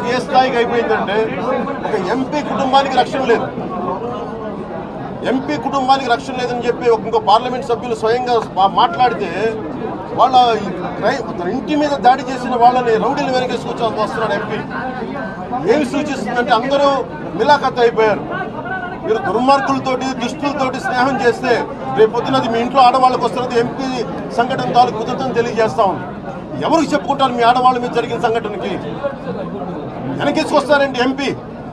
ఏ స్థాయికి అయిపోయిందంటే ఒక ఎంపీ కుటుంబానికి రక్షణ లేదు. ఎంపీ కుటుంబానికి రక్షణ లేదని చెప్పి ఇంకో పార్లమెంట్ సభ్యులు స్వయంగా మాట్లాడితే వాళ్ళ తన ఇంటి మీద దాడి చేసిన వాళ్ళని రౌడీలు వెనకేసుకొచ్చి వస్తున్నాడు ఎంపీ. ఏమి సూచిస్తుందంటే అందరూ మిలాఖత్ అయిపోయారు. మీరు దుర్మార్గులతోటి దుష్టులతోటి స్నేహం చేస్తే రేపొద్దునది మీ ఇంట్లో ఆడవాళ్ళకి వస్తున్నది ఎంపీ సంఘటన తాలూకు కుదరదని తెలియజేస్తా ఉంది. ఎవరికి చెప్పుకుంటారు మీ ఆడవాళ్ళ మీద జరిగిన సంఘటనకి? వెనకేసుకొస్తారేంటి ఎంపీ?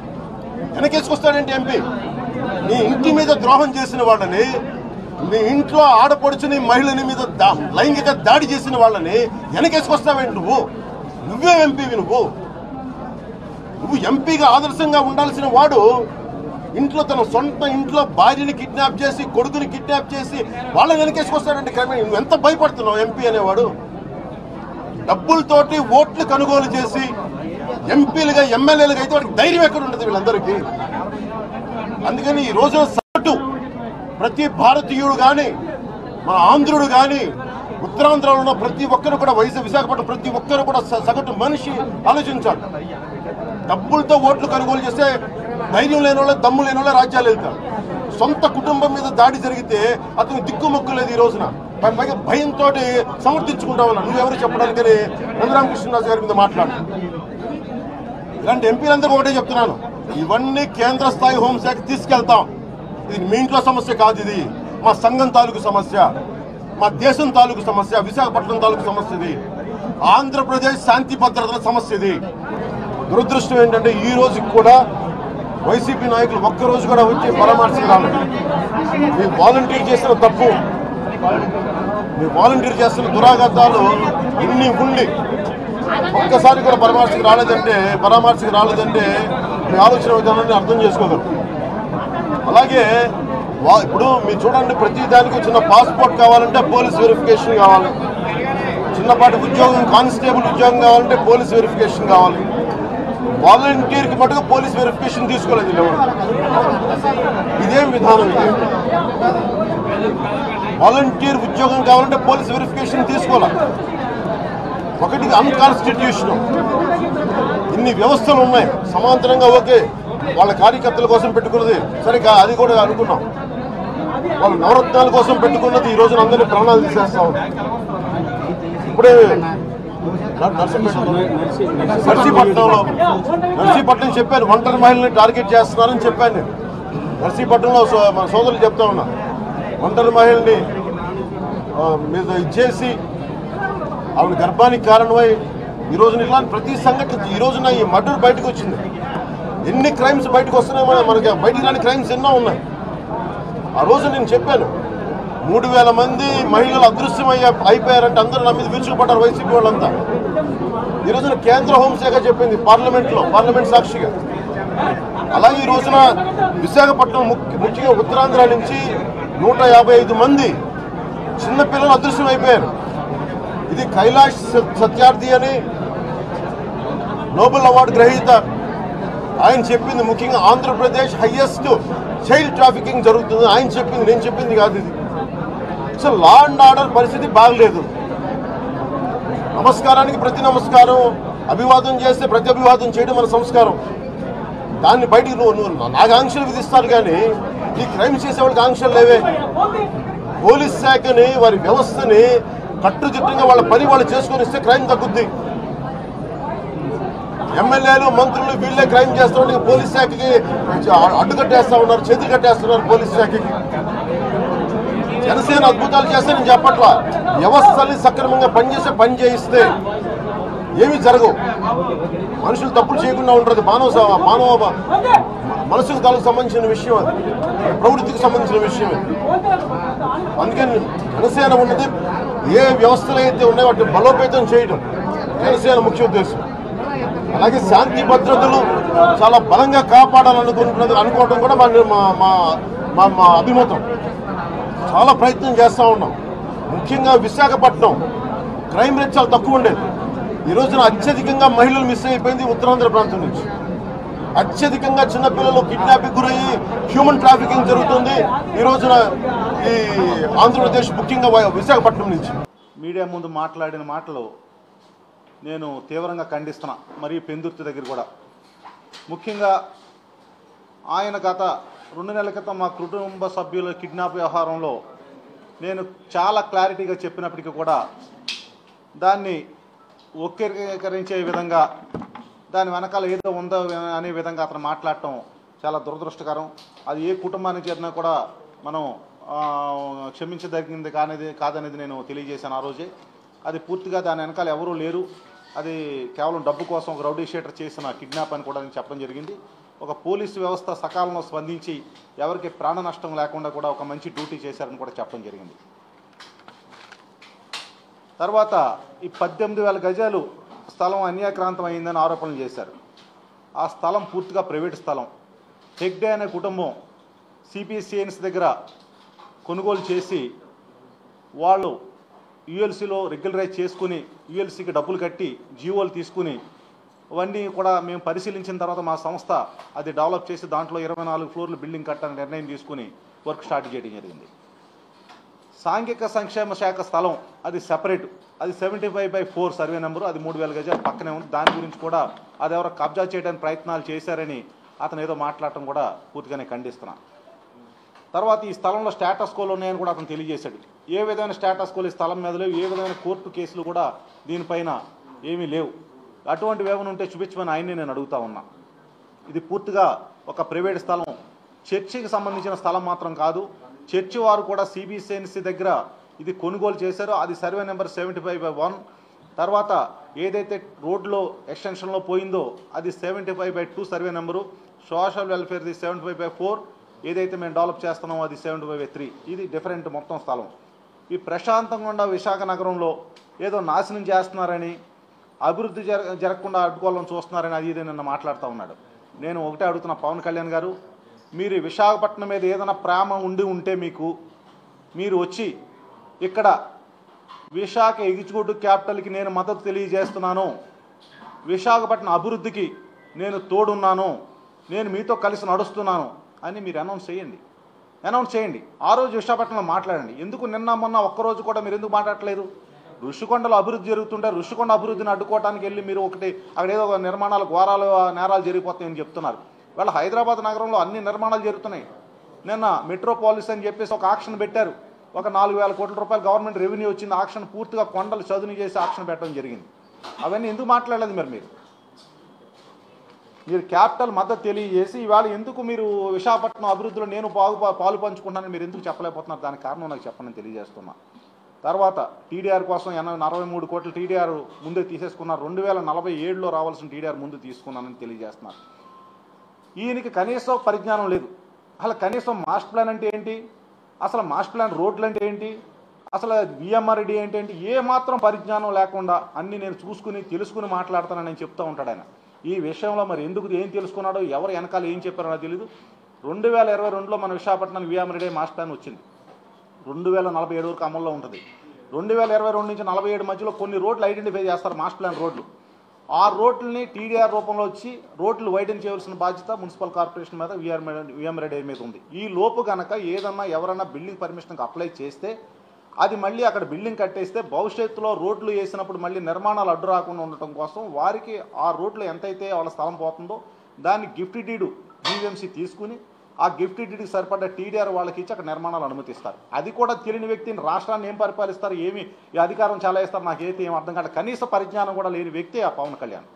నీ ఇంటి మీద ద్రోహం చేసిన వాళ్ళని, నీ ఇంట్లో ఆడపడుచుని మహిళని మీద లైంగిక దాడి చేసిన వాళ్ళని వెనకేసుకొస్తావేంటి? నువ్వే ఎంపీవి. నువ్వు ఎంపీగా ఆదర్శంగా ఉండాల్సిన వాడు ఇంట్లో తన సొంత ఇంట్లో భార్యని కిడ్నాప్ చేసి కొడుకుని కిడ్నాప్ చేసి వాళ్ళని వెనకేసుకొస్తాడంటే నువ్వు ఎంత భయపడుతున్నావు? ఎంపీ అనేవాడు డబ్బులతోటి ఓట్లు కొనుగోలు చేసి ఎంపీలుగా ఎమ్మెల్యేలుగా అయితే వాడికి ధైర్యం ఎక్కడ ఉంటుంది వీళ్ళందరికీ? అందుకని ఈ రోజు సగటు ప్రతి భారతీయుడు కానీ మన ఆంధ్రుడు కానీ ఉత్తరాంధ్రలో ఉన్న ప్రతి ఒక్కరు కూడా విశాఖపట్నం ప్రతి ఒక్కరు కూడా సగటు మనిషి ఆలోచించాలి. డబ్బులతో ఓట్లు కొనుగోలు చేస్తే ధైర్యం లేని వాళ్ళే దమ్ము లేని వాళ్ళే రాజ్యాలు వెళ్తారు. సొంత కుటుంబం మీద దాడి జరిగితే అతను దిక్కుమొక్కు లేదు. ఈ రోజున పైగా భయంతో సమర్థించుకుంటా ఉన్నా. నువ్వెవరు చెప్పడానికని నందరామకృష్ణరాజు గారి మీద మాట్లాడు. ఇలాంటి ఎంపీలందరూ ఒకటే చెప్తున్నాను, ఇవన్నీ కేంద్ర స్థాయి హోంశాఖ తీసుకెళ్తాం. ఇది మీ ఇంట్లో సమస్య కాదు, ఇది మా సంఘం తాలూకు సమస్య, మా దేశం తాలూకు సమస్య, విశాఖపట్నం తాలూకు సమస్య, ఇది ఆంధ్రప్రదేశ్ శాంతి భద్రతల సమస్య. ఇది దురదృష్టం ఏంటంటే ఈ రోజుకి కూడా వైసీపీ నాయకులు ఒక్కరోజు కూడా వచ్చి పరామర్శకు రాలేదు. మీ వాలంటీర్ చేసిన తప్పు, మీ వాలంటీర్ చేస్తున్న దురాఘాతాలు ఇన్ని ఉండి ఒక్కసారి కూడా పరామర్శకు రాలేదంటే మీ ఆలోచన విధానాన్ని అర్థం చేసుకోగలరు. అలాగే ఇప్పుడు మీరు చూడండి, ప్రతి దానికి చిన్న పాస్పోర్ట్ కావాలంటే పోలీస్ వెరిఫికేషన్ కావాలి, చిన్నపాటి ఉద్యోగం కానిస్టేబుల్ ఉద్యోగం కావాలంటే పోలీస్ వెరిఫికేషన్ కావాలి. వాలంటీర్కి మటుకు పోలీస్ వెరిఫికేషన్ తీసుకోలేదు. ఇదేం విధానం? ఇది వాలంటీర్ ఉద్యోగం కావాలంటే పోలీస్ వెరిఫికేషన్ తీసుకోవాలి. ఒకటి అన్కాన్స్టిట్యూషనల్. ఇన్ని వ్యవస్థలు ఉన్నాయి సమాంతరంగా. ఓకే, వాళ్ళ కార్యకర్తల కోసం పెట్టుకున్నది సరిగా, అది కూడా అనుకున్నాం. వాళ్ళు నవరత్నాల కోసం పెట్టుకున్నది ఈ రోజున అందరినీ ప్రాణాలు తీసేస్తా ఉంది. ఇప్పుడే నర్సీపట్నం చెప్పాను, ఒంటరి మహిళని టార్గెట్ చేస్తున్నారని చెప్పాను నేను. నర్సీపట్నంలో మన సోదరులు చెప్తా ఉన్నా, ఒంటరి మహిళని మీద ఇచ్చేసి ఆవిడ గర్భానికి కారణమై ఈ రోజున ఇలాంటి ప్రతి సంఘటన ఈ రోజున ఈ మర్డర్ బయటకు వచ్చింది. ఎన్ని క్రైమ్స్ బయటకు వస్తున్నాయి, మనకి బయటికి రాని క్రైమ్స్ ఎన్నో ఉన్నాయి. ఆ రోజు నేను చెప్పాను, 3000 మంది మహిళలు అదృశ్యం అయిపోయారంటే అందరూ నా మీద విరుచుకుపడ్డారు వైసీపీ వాళ్ళంతా. ఈ రోజున కేంద్ర హోంశాఖ చెప్పింది పార్లమెంట్ సాక్షిగా. అలాగే ఈ రోజున విశాఖపట్నం ముఖ్యంగా ఉత్తరాంధ్ర నుంచి 155 మంది చిన్నపిల్లలు అదృశ్యం అయిపోయారు. ఇది కైలాష్ సత్యార్థి అని నోబెల్ అవార్డు గ్రహీత ఆయన చెప్పింది. ముఖ్యంగా ఆంధ్రప్రదేశ్ హైయెస్ట్ చైల్డ్ ట్రాఫికింగ్ జరుగుతుంది ఆయన చెప్పింది, నేను చెప్పింది కాదు ఇది. సో లా అండ్ ఆర్డర్ పరిస్థితి బాగలేదు. నమస్కారానికి ప్రతి నమస్కారం, అభివాదం చేస్తే ప్రతి అభివాదం చేయడం మన సంస్కారం. దాన్ని బయటికి నువ్వు నాకు ఆంక్షలు విధిస్తారు కానీ ఈ క్రైమ్ చేసేవాళ్ళకి ఆంక్షలు లేవే. పోలీస్ శాఖని, వారి వ్యవస్థని కట్టుదిట్టంగా వాళ్ళ పని వాళ్ళు చేసుకొని ఇస్తే క్రైమ్ తగ్గుద్ది. ఎమ్మెల్యేలు మంత్రులు వీళ్ళే క్రైమ్ చేస్తున్నారు, పోలీస్ శాఖకి అడ్డుకట్టేస్తా ఉన్నారు, చేతులు కట్టేస్తున్నారు పోలీస్ శాఖకి. జనసేన అద్భుతాలు చేస్తే నేను చెప్పట్లా, వ్యవస్థల్ని సక్రమంగా పని చేయిస్తే ఏమీ జరగవు. మనుషులు తప్పులు చేయకుండా ఉంటుంది. మానవ మనసుకు తాలకు సంబంధించిన విషయం, అది ప్రవృత్తికి సంబంధించిన విషయం. అందుకని జనసేన ఉన్నది ఏ వ్యవస్థలు అయితే ఉన్నాయో వాటిని బలోపేతం చేయడం జనసేన ముఖ్య ఉద్దేశం. అలాగే శాంతి భద్రతలు చాలా బలంగా అనుకోవడం కూడా మా అభిమతం. చాలా ప్రయత్నం చేస్తూ ఉన్నాం. ముఖ్యంగా విశాఖపట్నం క్రైమ్ రేట్ చాలా తక్కువ ఉండేది. ఈ రోజున అత్యధికంగా మహిళలు మిస్ అయిపోయింది ఉత్తరాంధ్ర ప్రాంతం నుంచి. అత్యధికంగా చిన్నపిల్లలు కిడ్నాపింగ్ గురయ్యి హ్యూమన్ ట్రాఫికింగ్ జరుగుతుంది ఈ రోజున ఈ ఆంధ్రప్రదేశ్, ముఖ్యంగా విశాఖపట్నం నుంచి. మీడియా ముందు మాట్లాడిన మాటలు నేను తీవ్రంగా ఖండిస్తున్నా. మరియు పెందుర్తి దగ్గర కూడా ముఖ్యంగా ఆయన గత 2 నెలల క్రితం మా కుటుంబ సభ్యుల కిడ్నాప్ వ్యవహారంలో నేను చాలా క్లారిటీగా చెప్పినప్పటికీ కూడా దాన్ని వక్రీకరించే విధంగా దాని వెనకాల ఏదో ఉందో అనే విధంగా అతను మాట్లాడటం చాలా దురదృష్టకరం. అది ఏ కుటుంబానికి చేరినా కూడా మనం క్షమించదగింది కాదనేది నేను తెలియజేశాను ఆ రోజే. అది పూర్తిగా దాని వెనకాల ఎవరూ లేరు, అది కేవలం డబ్బు కోసం ఒక రౌడీ షీటర్ చేసిన కిడ్నాప్ అని కూడా నేను చెప్పడం జరిగింది. ఒక పోలీసు వ్యవస్థ సకాలంలో స్పందించి ఎవరికి ప్రాణ నష్టం లేకుండా కూడా ఒక మంచి డ్యూటీ చేశారని కూడా చెప్పడం జరిగింది. తర్వాత ఈ 18,000 గజాలు స్థలం అన్యాక్రాంతం అయిందని ఆరోపణలు చేశారు. ఆ స్థలం పూర్తిగా ప్రైవేట్ స్థలం. హెగ్డే అనే కుటుంబం సిపిసిఎన్స్ దగ్గర కొనుగోలు చేసి వాళ్ళు యుఎల్సీలో రెగ్యులరైజ్ చేసుకుని యుఎల్సీకి డబ్బులు కట్టి జీవోలు తీసుకుని అవన్నీ కూడా మేము పరిశీలించిన తర్వాత మా సంస్థ అది డెవలప్ చేసి దాంట్లో 24 ఫ్లోర్లు బిల్డింగ్ కట్టాలని నిర్ణయం తీసుకుని వర్క్ స్టార్ట్ చేయడం జరిగింది. సాంఘిక సంక్షేమ శాఖ స్థలం అది సెపరేట్, అది 75/4 సర్వే నెంబరు, అది 3,000 గజాలు పక్కనే ఉంది. దాని గురించి కూడా అది ఎవరో కబ్జా చేయడానికి ప్రయత్నాలు చేశారని అతను ఏదో మాట్లాడటం కూడా పూర్తిగానే ఖండిస్తున్నాను. తర్వాత ఈ స్థలంలో స్టేటస్ కోలు ఉన్నాయని కూడా అతను తెలియజేశాడు. ఏ విధమైన స్టేటస్ కోలు ఈ స్థలం మీద లేవు, ఏ విధమైన కోర్టు కేసులు కూడా దీనిపైన ఏమీ లేవు. అటువంటివి ఏమైనా ఉంటే చూపించమని ఆయన్ని నేను అడుగుతా ఉన్నా. ఇది పూర్తిగా ఒక ప్రైవేట్ స్థలం, చర్చికి సంబంధించిన స్థలం మాత్రం కాదు. చర్చి వారు కూడా సిబిసిఎన్సి దగ్గర ఇది కొనుగోలు చేశారో అది సర్వే నెంబర్ 75/1. తర్వాత ఏదైతే రోడ్లో ఎక్స్టెన్షన్లో పోయిందో అది 75/2 సర్వే నెంబరు. సోషల్ వెల్ఫేర్ది 75/4. ఏదైతే మేము డెవలప్ చేస్తున్నామో అది 75/3. ఇది డిఫరెంట్ మొత్తం స్థలం. ఈ ప్రశాంతంగా ఉన్న విశాఖ నగరంలో ఏదో నాశనం చేస్తున్నారని, అభివృద్ధి జరగకుండా అడ్డుకోవాలని చూస్తున్నారని అది నిన్న మాట్లాడుతూ ఉన్నాడు. నేను ఒకటే అడుగుతున్నా, పవన్ కళ్యాణ్ గారు, మీరు విశాఖపట్నం మీద ఏదైనా ప్రేమ ఉంటే మీరు వచ్చి ఇక్కడ విశాఖ ఎగ్జిక్యూటివ్ క్యాపిటల్కి నేను మద్దతు తెలియజేస్తున్నాను, విశాఖపట్నం అభివృద్ధికి నేను తోడున్నాను, నేను మీతో కలిసి నడుస్తున్నాను అని మీరు అనౌన్స్ చేయండి. ఆ రోజు విశాఖపట్నంలో మాట్లాడండి. ఎందుకు నిన్న మొన్న ఒక్కరోజు కూడా మీరు ఎందుకు మాట్లాడట్లేదు? ఋషికొండలో అభివృద్ధి జరుగుతుంటే ఋషికొండ అభివృద్ధిని అడ్డుకోవడానికి వెళ్ళి మీరు అక్కడ ఏదో నిర్మాణాలు ఘోరాలు నేరాలు జరిగిపోతాయని చెప్తున్నారు. వాళ్ళ హైదరాబాద్ నగరంలో అన్ని నిర్మాణాలు జరుగుతున్నాయి. నిన్న మెట్రోపాలిస్ అని చెప్పేసి ఒక ఆక్షన్ పెట్టారు. ఒక 4,000 కోట్ల రూపాయలు గవర్నమెంట్ రెవెన్యూ వచ్చింది. ఆక్షన్ పూర్తిగా కొండలు చదును చేసి ఆక్షన్ పెట్టడం జరిగింది. అవన్నీ ఎందుకు మాట్లాడలేదు? మీరు క్యాపిటల్ మద్దతు తెలియజేసి ఇవాళ ఎందుకు మీరు విశాఖపట్నం అభివృద్ధిలో నేను పాలు పంచుకుంటానని మీరు ఎందుకు చెప్పలేకపోతున్నారు? దానికి కారణం నాకు చెప్పండి తెలియజేస్తున్నా. తర్వాత టీడీఆర్ కోసం 43 కోట్ల టీడీఆర్ ముందే తీసేసుకున్నారు. 2047లో రావాల్సిన టీడీఆర్ ముందు తీసుకున్నానని తెలియజేస్తున్నారు. ఈయనకి కనీసం పరిజ్ఞానం లేదు. అసలు కనీసం మాస్టర్ ప్లాన్ అంటే ఏంటి, అసలు మాస్టర్ ప్లాన్ రోడ్లు అంటే ఏంటి, అసలు విఎంఆర్డి అంటే ఏంటి, ఏ మాత్రం పరిజ్ఞానం లేకుండా అన్నీ నేను తెలుసుకుని మాట్లాడతానని నేను చెప్తూ ఉంటాడు ఆయన. ఈ విషయంలో మరి ఎందుకు ఏం తెలుసుకున్నాడో, ఎవరు వెనకాల ఏం చెప్పారో నాకు తెలియదు. 2022లో మన విశాఖపట్నానికి విఎంఆర్డి మాస్టర్ ప్లాన్ వచ్చింది. 2047 వరకు అమల్లో ఉంటుంది. 2022 నుంచి 47 మధ్యలో కొన్ని రోడ్లు ఐడెంటిఫై చేస్తారు, మాస్టర్ ప్లాన్ రోడ్లు. ఆ రోడ్లని టీడీఆర్ రూపంలో వచ్చి రోడ్లు వైడెన్ చేయవలసిన బాధ్యత మున్సిపల్ కార్పొరేషన్ మీద, విఎంఆర్డి మీద ఉంది. ఈ లోపు కనుక ఏదన్నా ఎవరన్నా బిల్డింగ్ పర్మిషన్కి అప్లై చేస్తే అది మళ్ళీ అక్కడ బిల్డింగ్ కట్టేస్తే భవిష్యత్తులో రోడ్లు వేసినప్పుడు మళ్ళీ నిర్మాణాలు అడ్డు రాకుండా ఉండటం కోసం వారికి ఆ రోడ్లు ఎంతైతే వాళ్ళ స్థలం పోతుందో దాన్ని గిఫ్ట్ డీడ్ జీవీఎంసీ తీసుకుని ఆ గిఫ్ట్ డీడ్కి సరిపడ్డ టీడీఆర్ వాళ్ళకి ఇచ్చి అక్కడ నిర్మాణాలు అనుమతిస్తారు. అది కూడా తెలియని వ్యక్తిని రాష్ట్రాన్ని ఏం పరిపాలిస్తారు, ఏమి ఈ అధికారం చలాయిస్తారు నాకైతే ఏం అర్థం కాదు. కనీస పరిజ్ఞానం కూడా లేని వ్యక్తి ఆ పవన్ కళ్యాణ్.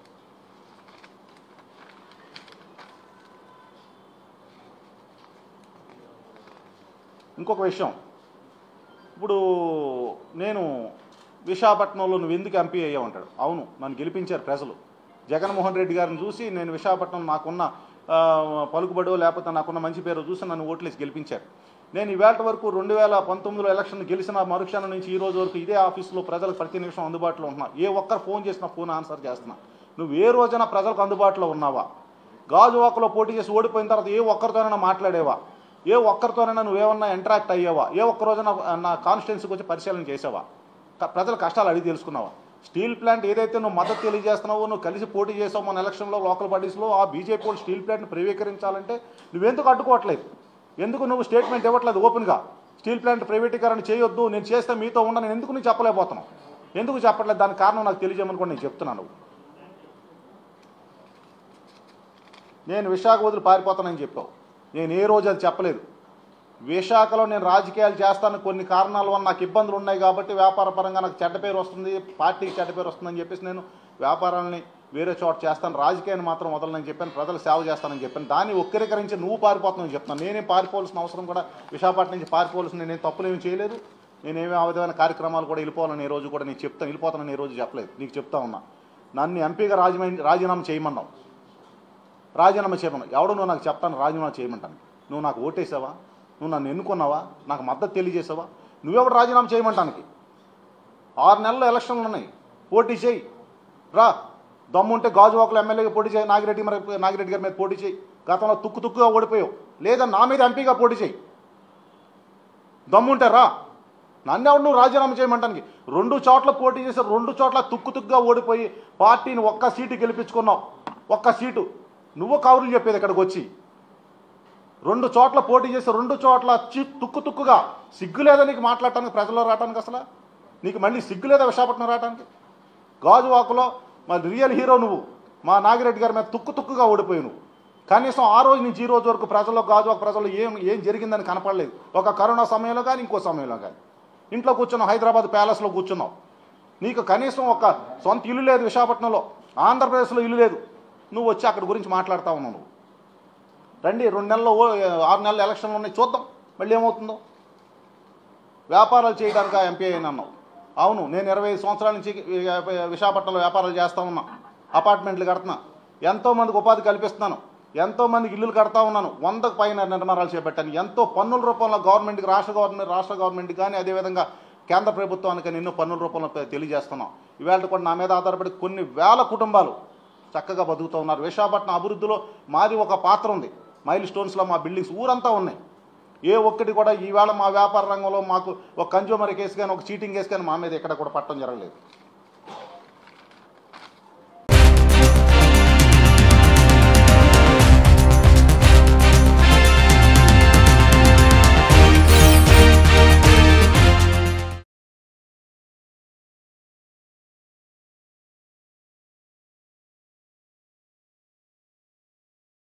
ఇంకొక విషయం, ఇప్పుడు నేను విశాఖపట్నంలో నువ్వు ఎందుకు ఎంపీ అయ్యావు? అవును, నన్ను గెలిపించారు ప్రజలు. జగన్మోహన్ రెడ్డి గారిని చూసి నేను విశాఖపట్నం నాకున్న పలుకుబడో లేకపోతే నాకున్న మంచి పేరు చూసి నన్ను ఓట్లేసి గెలిపించారు. నేను ఇవాళ వరకు 2019లో ఎలక్షన్ గెలిచిన మరుక్షణం నుంచి ఈ రోజు వరకు ఇదే ఆఫీసులో ప్రజలకు ప్రతి నిమిషం అందుబాటులో ఉంటున్నా. ఏ ఒక్కరు ఫోన్ చేసినా ఫోన్ ఆన్సర్ చేస్తున్నా. నువ్వు ఏ రోజైనా ప్రజలకు అందుబాటులో ఉన్నావా? గాజువాకలో పోటీ చేసి ఓడిపోయిన తర్వాత ఏ ఒక్కరితోనైనా మాట్లాడేవా? ఏ ఒక్కరితోనైనా నువ్వేమన్నా ఇంటరాక్ట్ అయ్యావా? ఏ ఒక్క రోజున నా కాన్స్టిట్యున్సీకి వచ్చి పరిశీలన చేసావా? ప్రజల కష్టాలు అడిగి తెలుసుకున్నావా? స్టీల్ ప్లాంట్ ఏదైతే నువ్వు మద్దతు తెలియజేస్తున్నావో, నువ్వు కలిసి పోటీ చేసావు మన ఎలక్షన్లో లోకల్ బాడీస్లో, ఆ బీజేపీ వాళ్ళు స్టీల్ ప్లాంట్ని ప్రైవేటీకరించాలంటే నువ్వెందుకు అడ్డుకోవట్లేదు? ఎందుకు నువ్వు స్టేట్మెంట్ ఇవ్వట్లేదు ఓపెన్గా? స్టీల్ ప్లాంట్ ప్రైవేటీకరణ చేయొద్దు, నేను చేస్తే మీతో ఉన్నా, నేను ఎందుకు నువ్వు చెప్పలేకపోతున్నావు? ఎందుకు చెప్పట్లేదు? దానికి కారణం నాకు తెలియజేయమని కూడా నేను చెప్తున్నాను. నేను విశాఖ వదిలి పారిపోతానని చెప్పావు. నేను ఏ రోజు అది చెప్పలేదు. విశాఖలో నేను రాజకీయాలు చేస్తాను, కొన్ని కారణాల వల్ల నాకు ఇబ్బందులు ఉన్నాయి కాబట్టి వ్యాపార పరంగా నాకు చెడ్డ పేరు వస్తుంది, పార్టీకి చెడ్డ పేరు వస్తుందని చెప్పేసి నేను వ్యాపారాలని వేరే చోట చేస్తాను, రాజకీయాన్ని మాత్రం వదలనని చెప్పాను, ప్రజలకు సేవ చేస్తానని చెప్పాను. దాన్ని వక్రీకరించి నువ్వు పారిపోతున్నావు చెప్తాను. నేనేం పారిపోవాల్సిన అవసరం కూడా, విశాఖపట్నం నుంచి పారిపోవాల్సిన నేనేం తప్పులేమి చేయలేదు. నేనేమీ ఆ విధమైన కార్యక్రమాలు కూడా వెళ్ళిపోవాలని ఈ రోజు కూడా నేను చెప్తాను, వెళ్ళిపోతానని ఈ రోజు చెప్పలేదు. నీకు చెప్తా ఉన్నా, నన్ను ఎంపీగా రాజీనామా చేయమన్నావు, రాజీనామా చేయమన్నావు. ఎవడు నువ్వు నాకు చెప్తాను రాజీనామా చేయమంటాను? నువ్వు నాకు ఓటేసావా? నువ్వు నన్ను ఎన్నుకున్నావా? నాకు మద్దతు తెలియజేసావా? నువ్వెవడు రాజీనామా చేయమంటానికి? 6 నెలలు ఎలక్షన్లు ఉన్నాయి, పోటీ చేయి రా. దమ్ముంటే గాజువాకలో ఎమ్మెల్యేగా పోటీ చేయి, నాగిరెడ్డి గారి మీద పోటీ చేయి. గతంలో తుక్కుగా ఓడిపోయావు. లేదా నా మీద ఎంపీగా పోటీ చేయి, దమ్ముంటే రా. నన్నెవడు నువ్వు రాజీనామా చేయమంటానికి? 2 చోట్ల పోటీ చేసి 2 చోట్ల తుక్కుగా ఓడిపోయి పార్టీని ఒక్క సీటు గెలిపించుకున్నావు. ఒక్క సీటు నువ్వు కౌరులు చెప్పేది ఇక్కడికి వచ్చి. 2 చోట్ల పోటీ చేసి 2 చోట్ల తుక్కుగా. సిగ్గు లేదా నీకు మాట్లాడటానికి, ప్రజల్లో రావడానికి? అసలు నీకు మళ్ళీ సిగ్గు లేదా విశాఖపట్నం రావడానికి? గాజువాకలో మరి రియల్ హీరో నువ్వు. మా నాగిరెడ్డి గారి మీద తుక్కుగా ఓడిపోయి నువ్వు. కనీసం ఆ రోజు నుంచి ఈ రోజు వరకు ప్రజల్లో, గాజువాక ప్రజల్లో ఏం జరిగిందని కనపడలేదు. ఒక కరోనా సమయంలో కానీ ఇంకో సమయంలో కానీ ఇంట్లో కూర్చున్నావు, హైదరాబాద్ ప్యాలెస్లో కూర్చున్నావు. నీకు కనీసం ఒక సొంత ఇల్లు లేదు విశాఖపట్నంలో, ఆంధ్రప్రదేశ్లో ఇల్లు లేదు. నువ్వు వచ్చి అక్కడి గురించి మాట్లాడుతూ ఉన్నావు. నువ్వు రండి, 2 నెలల్లో 6 నెలలు ఎలక్షన్లు ఉన్నాయి, చూద్దాం మళ్ళీ ఏమవుతుందో. వ్యాపారాలు చేయడానికి ఎంపీ అయినన్నావు. అవును, నేను 25 సంవత్సరాల నుంచి విశాఖపట్నంలో వ్యాపారాలు చేస్తూ ఉన్నా, అపార్ట్మెంట్లు కడుతున్నా, ఎంతోమందికి ఉపాధి కల్పిస్తున్నాను, ఎంతోమందికి ఇల్లులు కడతా ఉన్నాను, 100కు పైన నిర్మాణాలు చేపట్టాను. ఎంతో పన్నుల రూపంలో గవర్నమెంట్కి, రాష్ట్ర గవర్నమెంట్ కానీ అదేవిధంగా కేంద్ర ప్రభుత్వానికి ఎన్నో పన్నుల రూపంలో తెలియజేస్తున్నాం. ఇవాళ కూడా నా మీద ఆధారపడి కొన్ని వేల కుటుంబాలు చక్కగా బతుకుతూ ఉన్నారు. విశాఖపట్నం అభివృద్ధిలో మాది ఒక పాత్ర ఉంది. మైల్ స్టోన్స్లో మా బిల్డింగ్స్ ఊరంతా ఉన్నాయి. ఏ ఒక్కటి కూడా ఈవేళ మా వ్యాపార రంగంలో మాకు ఒక కన్జ్యూమర్ కేసు కానీ, ఒక చీటింగ్ కేసు కానీ మా మీద ఎక్కడ కూడా పట్టడం జరగలేదు.